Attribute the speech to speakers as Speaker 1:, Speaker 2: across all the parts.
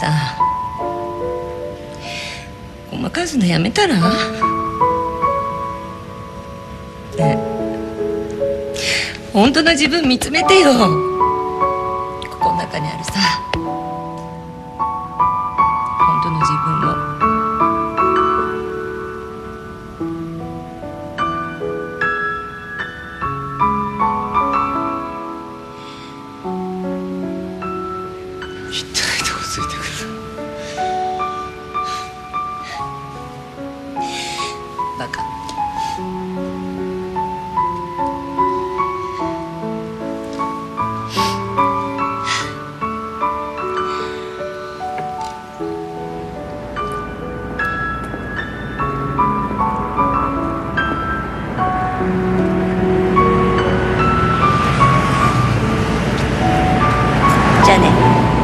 Speaker 1: さ、ごまかすのやめたら？ね、本当の自分見つめてよ。ここの中にあるさ、本当の自分を。
Speaker 2: 痛いとこついてくる。
Speaker 1: バカ。じゃあね。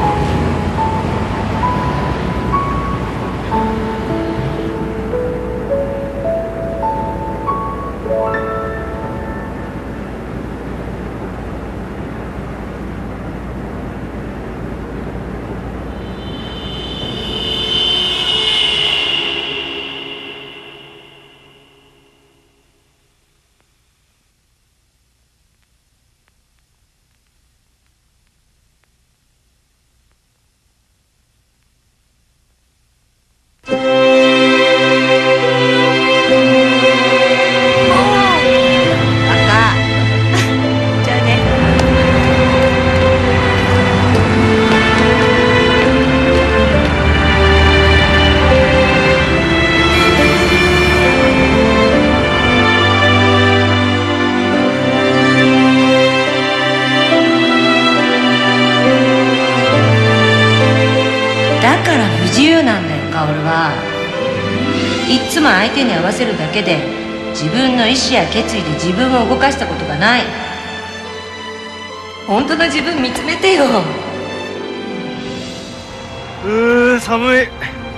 Speaker 1: だから不自由なんだよ、薫は。いっつも相手に合わせるだけで、自分の意志や決意で自分を動かしたことがない。本当の自分見つめてよ。
Speaker 2: 寒い。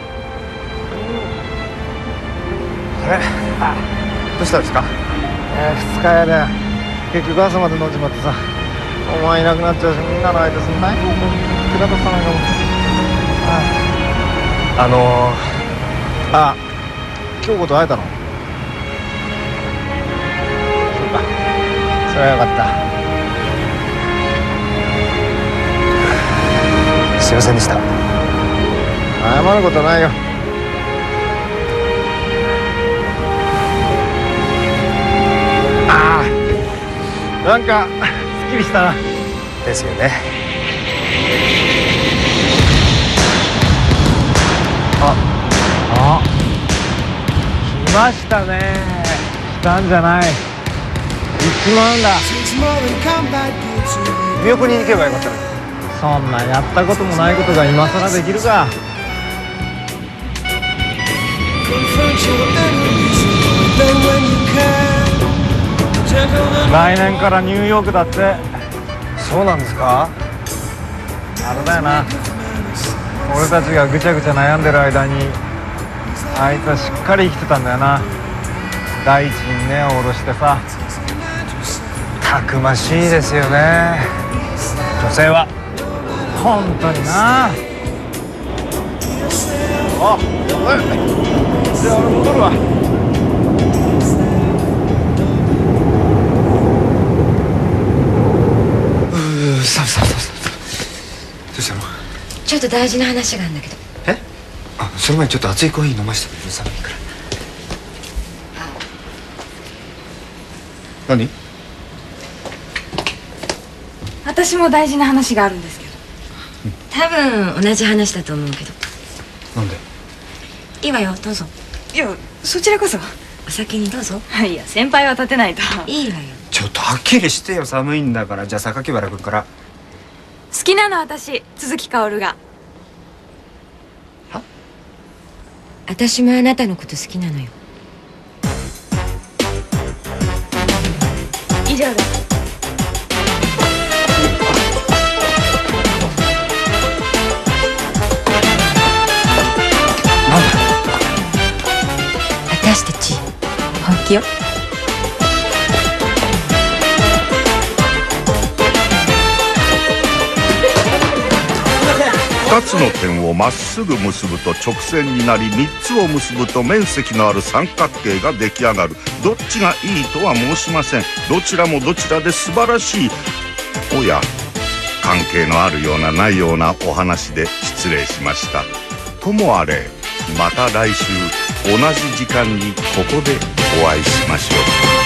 Speaker 2: あれ、どうしたんですか？
Speaker 3: 二日酔いで結局朝まで飲んじまってさ、お前いなくなっちゃうし、みんなの相手すんないもん。手方さないかも。京子と会えたの？そうか、それはよかった。
Speaker 2: すいませんでした。
Speaker 3: 謝ることないよ。なんかすっきりしたな。
Speaker 2: ですよね。
Speaker 3: 来ましたね。来たんじゃない。行っちまうんだ。
Speaker 2: 入浴に行けばよかったのに。
Speaker 3: そんなやったこともないことが今更できるか。来年からニューヨークだって。
Speaker 2: そうなんですか？
Speaker 3: あれだよな、俺たちがぐちゃぐちゃ悩んでる間にあいつはしっかり生きてたんだよな。大地に根を下ろしてさ。
Speaker 2: たくましいですよね、女性は。
Speaker 3: 本当にな。じゃあ俺戻るわ。
Speaker 2: さどうしたの？
Speaker 1: ちょっと大事な話があるんだけど。
Speaker 2: その前にちょっと熱いコーヒー飲ませてくれる？寒いから。何？
Speaker 4: 私も大事な話があるんですけど。
Speaker 1: 多分同じ話だと思うけど。
Speaker 2: なんで？
Speaker 1: いいわよ、どうぞ。
Speaker 4: いや、そちらこそ。
Speaker 1: お先にどうぞ。
Speaker 4: いや、先輩は立てないと。
Speaker 1: いいわよ。
Speaker 2: ちょっとはっきりしてよ、寒いんだから。じゃあ榊原君から。
Speaker 4: 好きなの私、都築薫が。
Speaker 1: 私もあなたのこと好きなのよ。
Speaker 4: 以上です。
Speaker 2: なんだ？
Speaker 1: 私たち本気よ。
Speaker 5: 2つの点をまっすぐ結ぶと直線になり、3つを結ぶと面積のある三角形が出来上がる。どっちがいいとは申しません。どちらもどちらで素晴らしい。おや、関係のあるようなないようなお話で失礼しました。ともあれ、また来週同じ時間にここでお会いしましょう。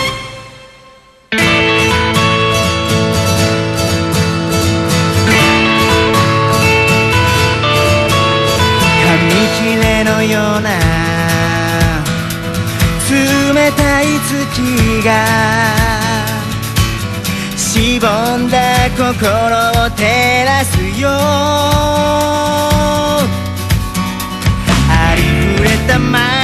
Speaker 6: 紙切れのような冷たい月がしぼんだ心を照らすよ。ありふれた